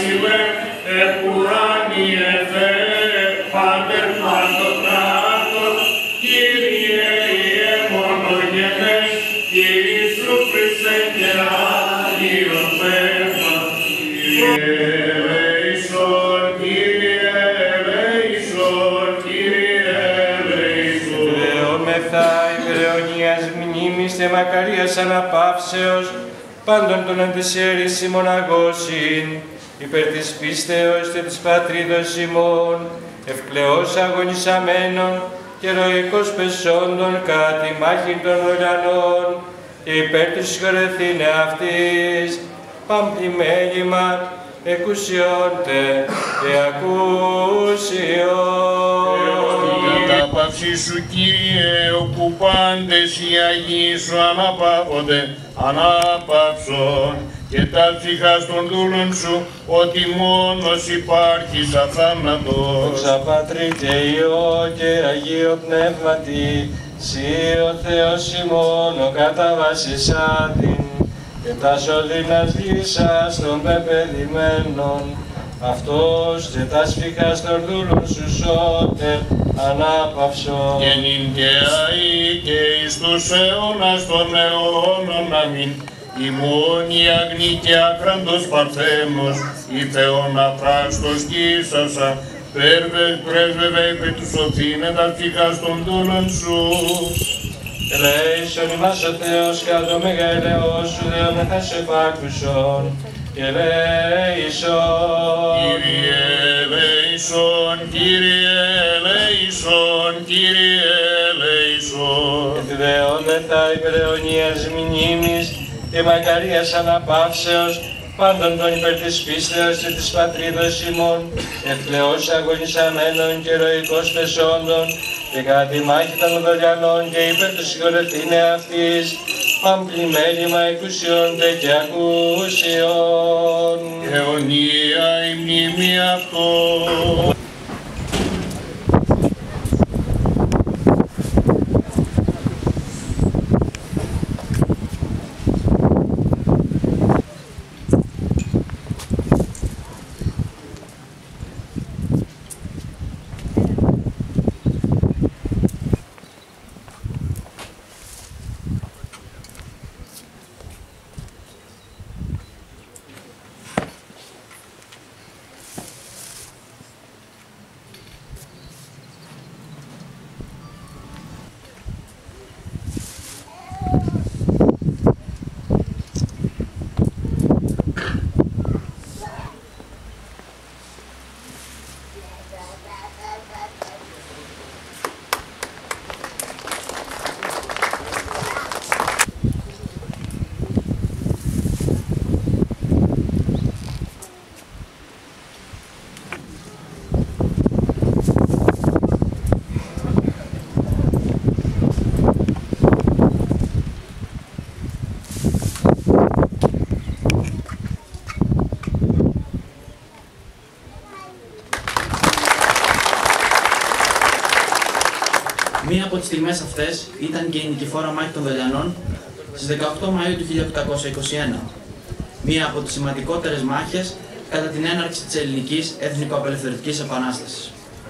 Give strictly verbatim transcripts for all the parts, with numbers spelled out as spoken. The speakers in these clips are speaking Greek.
βασιλέ, επουράνιε Θεέ, Πάτερ Παντοκράτορ, Κύριε Ιε μονογενές, Ιησού Χριστέ και Άγιο Πνεύμα, Κύριε ελέησον, Κύριε ελέησον, Κύριε ελέησον. Δεόμεθα υπεραιωνίας μνήμης και μακαρίας αναπαύσεως πάντων των αντισέρησιμων αγώσιν, υπέρ της πίστεως και της πατρίδος ημών, ευκλαιώς αγωνισαμένων και ηρωικώς πεσόντων κατά τη μάχη των ουρανών, και υπέρ του συγχωρεθήνε αυτής, παμπλημέλημα, εκουσιόντε και ακούσιον. Κατάπαυση σου, Κύριε, όπου πάντες οι Αγίοι σου αναπαύονται, ανάπαυσον, και τα ψυχάς των δούλων σου, ότι μόνος υπάρχεις αθάνατος. Δόξα Πατρί και Υιό και Αγίο Πνεύματι, Συ ο Θεός ημών ο καταβασισάτην, και τα σωλήνας λύσας των πεπαιδημένων, αυτός και τα σφιχάς των δούλων σου σώτερ ανάπαυσον. Και νυν και αεί και εις τους αιώνας των αιώνων αμήν. Ημών η αγνή και άκραντος Παρθένος, η Θεόν αφράστος κύσασα, πρέσβευε επί του σωθήνε τα ψυχάς των δούλων σου. Ελέησον ημάς ο Θεός κατ' το μεγαλαιός σου δεόμεθα σε επάκουσον. Ελέησον. Κύριε ελέησον, Κύριε ελέησον, Κύριε ελέησον. Επιβεόμεθα υπεραιωνίας μνήμης και μακαρίας αναπαύσεως πάντων των υπέρ της πίστεως και της πατρίδος ημών, ευκλαιώς αγωνισαμένων και ηρωικώς πεσόντων, και κατά τη μάχη των δολιανών και υπέρ του συγχωρεθήνε αυτής, παμπλημέλημα εκουσιόνται και ακούσιον. Αιωνία η μνήμη αυτό. Μία από τις στιγμές αυτές ήταν και η νικηφόρα μάχη των Δολιανών στις δεκαοκτώ Μαΐου του χίλια οκτακόσια είκοσι ένα. Μία από τις σημαντικότερες μάχες κατά την έναρξη της ελληνικής εθνικοαπελευθερωτικής επανάστασης.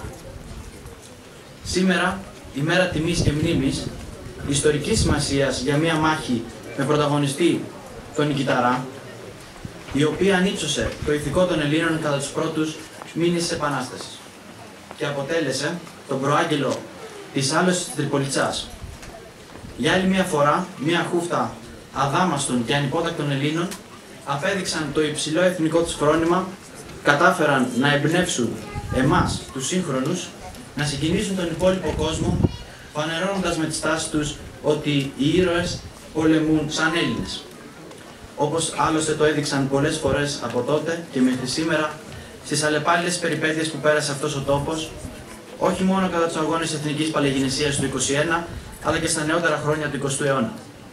Σήμερα, η μέρα τιμής και μνήμης, ιστορικής σημασίας για μία μάχη με πρωταγωνιστή τον Νικηταρά, η οποία ανύψωσε το ηθικό των Ελλήνων κατά τους πρώτους μήνες της Επανάστασης και αποτέλεσε τον προάγγελο της άλωσης της Τριπολιτσάς. Για άλλη μια φορά, μια χούφτα αδάμαστων και ανυπότακτων Ελλήνων απέδειξαν το υψηλό εθνικό τους φρόνημα, κατάφεραν να εμπνεύσουν εμάς, τους σύγχρονους, να συγκινήσουν τον υπόλοιπο κόσμο, φανερώνοντας με τις τάσεις τους ότι οι ήρωες πολεμούν σαν Έλληνες. Όπως άλλωστε το έδειξαν πολλές φορές από τότε και μέχρι σήμερα, στις αλλεπάλληλες περιπέτειες που πέρασε αυτός ο τόπος, όχι μόνο κατά τους αγώνες εθνικής παλαιγινησίας του είκοσι ένα, αλλά και στα νεότερα χρόνια του εικοστού αιώνα.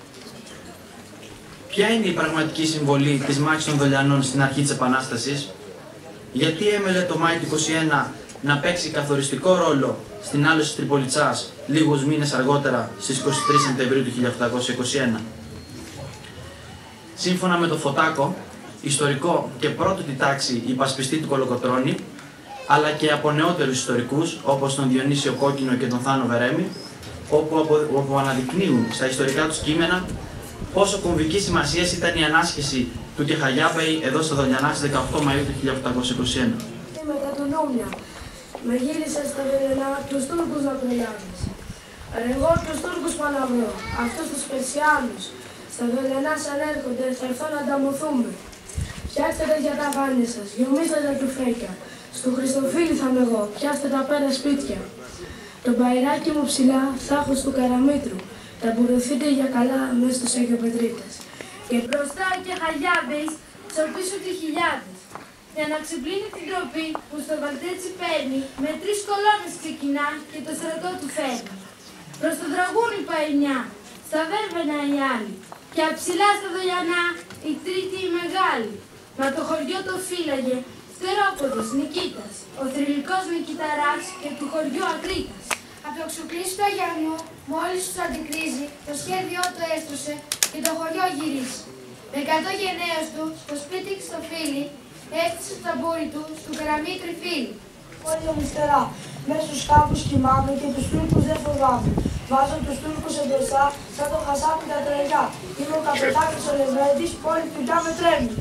Ποια είναι η πραγματική συμβολή της μάχης των Δολιανών στην αρχή της Επανάστασης? Γιατί έμελε το Μάη του είκοσι ένα να παίξει καθοριστικό ρόλο στην άλωση της Τριπολιτσάς λίγους μήνες αργότερα, στις είκοσι τρεις Σεπτεμβρίου του χίλια οκτακόσια είκοσι ένα? Σύμφωνα με το Φωτάκο, ιστορικό και πρώτη τάξη υπασπιστή του Κολοκοτρώνη, αλλά και από νεότερους ιστορικούς, όπως τον Διονύσιο Κόκκινο και τον Θάνο Βερέμη, όπου, απο, όπου αναδεικνύουν στα ιστορικά τους κείμενα πόσο κομβική σημασία ήταν η ανάσχεση του Κεχαγιάπεη εδώ στο Δολιανά στις δεκαοκτώ Μαΐου του χίλια οκτακόσια είκοσι ένα. Μετά τον Όμια, με γύρισε στα Δολιανά τους Τούρκους να προλάβεις. Εγώ τους Τούρκους παναβρώ, αυτούς τους Περσιάνους, στα Δολιανά σαν έρχονται, θα έρθω να ανταμωθούμε. Φτιάξτε τα για τα βάνια σας, γιομίστε τα τουφέκια. Στο Χριστοφίλι θα είμαι εγώ, πιάστε τα πέρα σπίτια. Το μπαϊράκι μου ψηλά θα έχω του Καραμήτρου. Ταμπουρωθείτε για καλά μέσα στους Αγιοπετρίτες. Και μπροστά και Χαγιάμπης, τσοπίσου τη χιλιάδες. Για να ξυπλύνει την τροπή που στο βαλτέτσι παίρνει, με τρεις κολόνες ξεκινά και το στρατό του φέρνει. Προς το τραγούνι πάει μια, στα Βέρβαινα οι άλλοι. Και αψηλά στα Δολιανά η τρίτη η μεγάλη. Μα το χωριό το φύλαγε Φτερόποδος Νικήτας, ο θρυλικός Νικηταράς και του χωριού Ακρίτας. Από το ξουκλήσι του Αγιανού, μόλις τους αντικρίζει, το σχέδιό του έστρωσε και το χωριό γυρίσει. Με εκατό γενναίους του, στο σπίτι και στο φίλι, έστησε το ταμπούρι του, στου Καραμήτρη φίλη. Όλοι ομιστερά, μέσα στους κάπους κοιμάμαι και τους Τούρκους δεν φοβάμαι. Βάζω τους Τούρκους εμπροστά, σαν το χασάπι τα τρελιά. Είμαι ο καπετάνιος ο Λεβέντης, πόλη πιτά με τρέμει.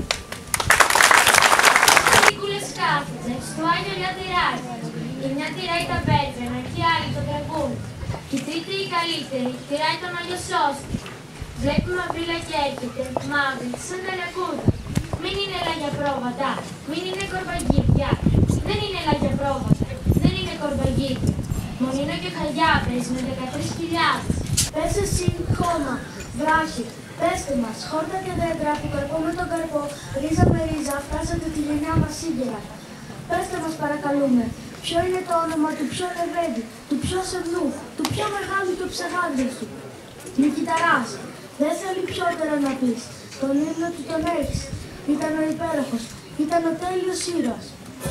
Κούλες κάθεται, στο Άγιο μια τυράκι. Η μια τυράει τα πέτρανα και η άλλη το τραγούν. Η τρίτη η καλύτερη, τυράει τον Αγιοσώστη. Βλέπουμε μαυρίλα και έρχεται, μαύρη, σαν τα λακούδα. Μην είναι λάγια πρόβατα, μην είναι κορβαγίδια. Δεν είναι λάγια πρόβατα, δεν είναι κορβαγίδια. Μονίνο και Χαγιάπες με δεκατρείς χιλιάδες. Πες εσύ, χώμα, βράχη, πέστε μας, χόρτα και δέντρα που καρπό με τον καρπό, ρίζα με ρίζα, φτάσατε τη γενιά μας σύγκαιρα. Πέστε μας παρακαλούμε, ποιο είναι το όνομα του πιο Λεβέντη, του πιο Σεμνού, του πιο μεγάλου του ψεγάδες του. Νικηταράς, δεν θέλει πιότερα να πεις, τον ύμνο του τον έχεις. Ήταν ο υπέροχος, ήταν ο τέλειος ήρωας.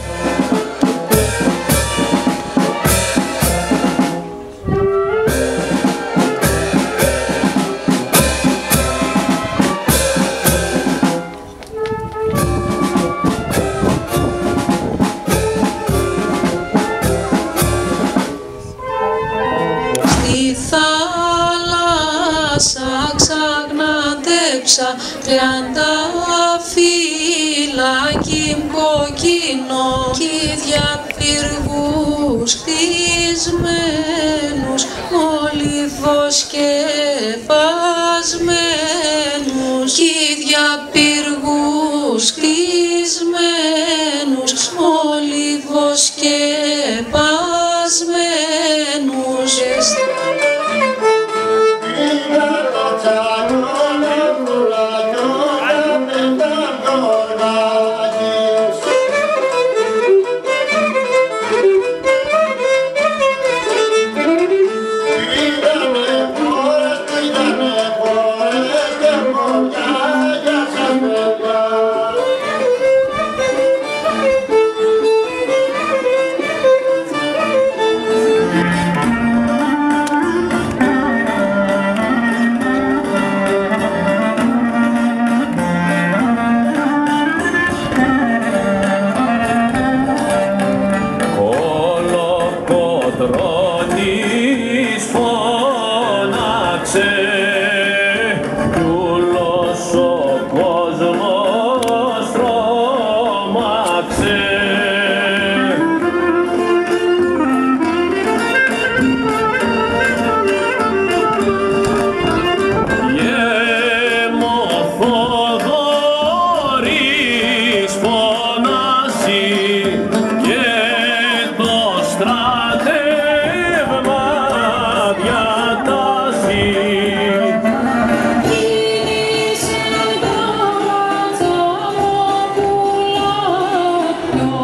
Τριανταφύλακι κοκκινό κι διαπυργούς χτισμένους, μολυβός και βασμένους κι διαπυργούς χτισμένους, μολυβός και βασμένους. No.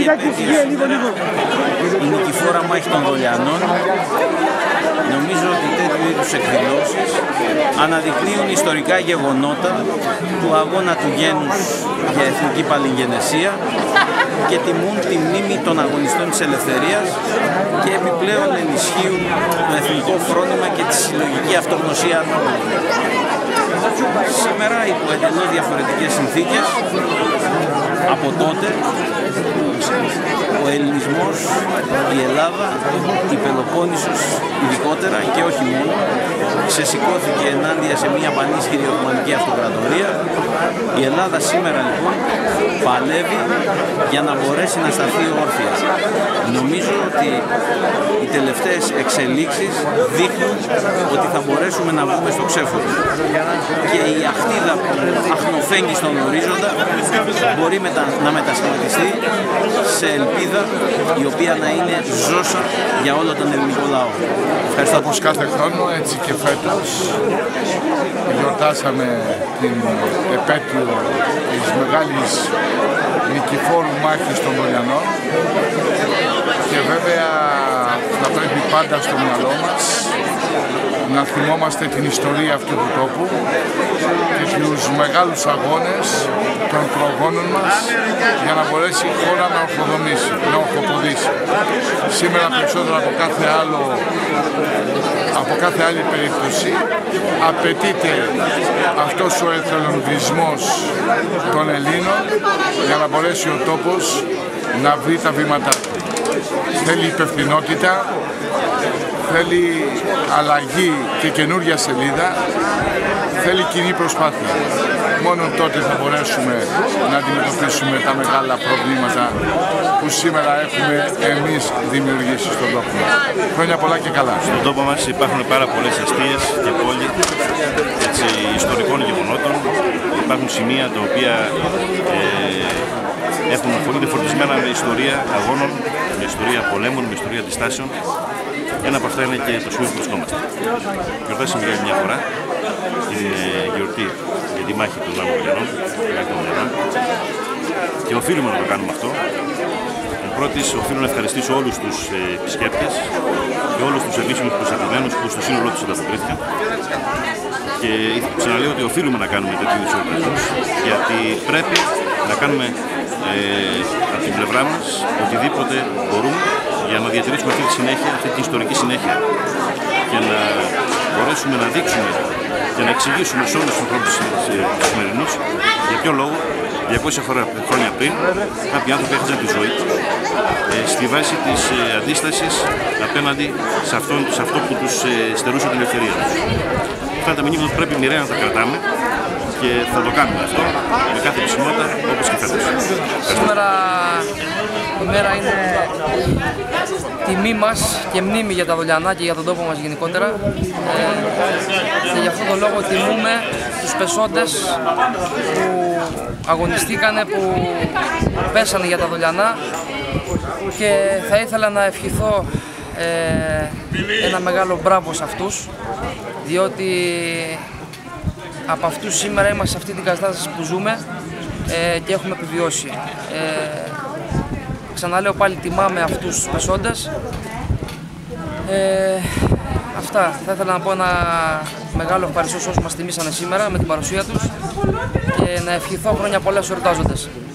η νικηφόρα μάχη των Δολιανών. Νομίζω ότι τέτοιου είδους εκδηλώσεις αναδεικνύουν ιστορικά γεγονότα του αγώνα του γένους για εθνική παλιγενεσία και τιμούν τη μνήμη των αγωνιστών της ελευθερίας και επιπλέον ενισχύουν το εθνικό φρόνημα και τη συλλογική αυτογνωσία. Σήμερα, υπό εντελώς διαφορετικές συνθήκες, από τότε ο ελληνισμός, η Ελλάδα, η Πελοπόννησος ειδικότερα και όχι μόνο, ξεσηκώθηκε ενάντια σε μια πανίσχυρη Οθωμανική αυτοκρατορία. Η Ελλάδα σήμερα λοιπόν παλεύει για να μπορέσει να σταθεί όρθια. Νομίζω ότι οι τελευταίες εξελίξεις δείχνουν ότι θα μπορέσουμε να βγούμε στο ξέφωτο. Και η αχτίδα που αχνοφέγγει στον ορίζοντα μπορεί μετα... να μετασχηματιστεί σε ελπίδα η οποία να είναι ζώσα για όλο τον ελληνικό λαό. Ευχαριστώ. Όπως κάθε χρόνο, έτσι και φέτος γιορτάσαμε την επέτειο της μεγάλης νικηφόρου μάχης των Δολιανών και βέβαια θα πρέπει πάντα στο μυαλό μας να θυμόμαστε την ιστορία αυτού του τόπου και τους μεγάλους αγώνες των προγόνων μας για να μπορέσει η χώρα να ορθοδομήσει, να ορθοποδήσει. Σήμερα περισσότερο από κάθε άλλο, από κάθε άλλη περίπτωση απαιτείται αυτός ο εθελοντισμός των Ελλήνων για να μπορέσει ο τόπος να βρει τα βήματά του. Θέλει υπευθυνότητα, θέλει αλλαγή και καινούργια σελίδα, θέλει κοινή προσπάθεια. Μόνο τότε θα μπορέσουμε να αντιμετωπίσουμε τα μεγάλα προβλήματα που σήμερα έχουμε εμείς δημιουργήσει στον τόπο μας. Χρόνια πολλά και καλά. Στον τόπο μας υπάρχουν πάρα πολλές αιστείες και πόλοι έτσι, ιστορικών γεγονότων. Υπάρχουν σημεία τα οποία ε, έχουν πολύ φορτισμένα με ιστορία αγώνων, με ιστορία πολέμων, με ιστορία αντιστάσεων. Ένα από αυτά είναι και το σημείο που βρισκόμαστε. Γιορτάσαμε για μια φορά την γιορτή για τη μάχη των Δολιανών, και οφείλουμε να το κάνουμε αυτό. Εν πρώτης, οφείλω να ευχαριστήσω όλους τους επισκέπτες και όλους τους επίσημους προσκεκλημένους που στο σύνολό τους ανταποκρίθηκαν. Και ξαναλέω ότι οφείλουμε να κάνουμε τέτοιου είδους εορτασμούς, γιατί πρέπει να κάνουμε ε, από την πλευρά μας οτιδήποτε μπορούμε για να διατηρήσουμε αυτή τη συνέχεια, αυτή την ιστορική συνέχεια και να μπορέσουμε να δείξουμε και να εξηγήσουμε σε όλους τους ανθρώπους τους σημερινούς για ποιο λόγο διακόσια χρόνια πριν κάποιοι άνθρωποι έχασαν τη ζωή τους ε, στη βάση της ε, αντίστασης απέναντι σε αυτό, σε αυτό που τους ε, στερούσε την ελευθερία τους. Αυτά τα μηνύματα πρέπει μοιραία να τα κρατάμε και θα το κάνουμε αυτό με κάθε επισημότητα όπως και φέτος. Σήμερα η μέρα είναι τιμή μας και μνήμη για τα Δολιανά και για τον τόπο μας γενικότερα. Ε, και γι' αυτόν τον λόγο τιμούμε τους πεσόντες που αγωνιστήκανε, που πέσανε για τα Δολιανά, και θα ήθελα να ευχηθώ ε, ένα μεγάλο μπράβο σε αυτούς, διότι από αυτούς σήμερα είμαστε σε αυτή την κατάσταση που ζούμε ε, και έχουμε επιβιώσει. Ε, ξαναλέω πάλι, τιμάμε αυτούς τους πεσόντες. Ε, αυτά. Θα ήθελα να πω ένα μεγάλο ευχαριστώ σε όσους μας τιμήσανε σήμερα με την παρουσία τους και να ευχηθώ χρόνια πολλά στους εορτάζοντες.